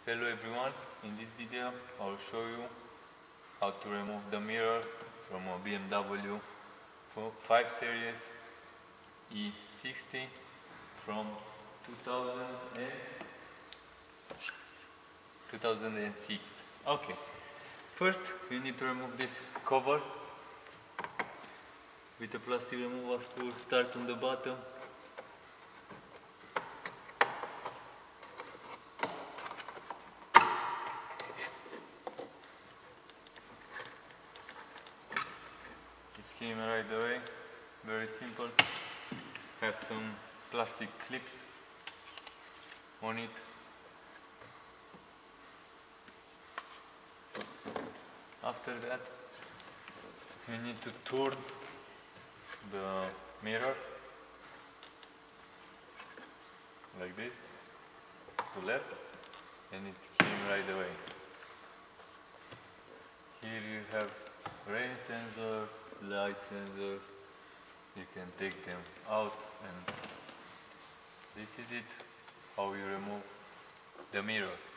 Hello everyone, in this video I will show you how to remove the mirror from a BMW 5 Series E60 from 2006. Okay, first you need to remove this cover with a plastic removal tool. Start on the bottom. Came right away, very simple. Have some plastic clips on it. After that, you need to turn the mirror like this to left, and it came right away. Here you have rain sensors, light sensors. You can take them out, and this is it, how you remove the mirror.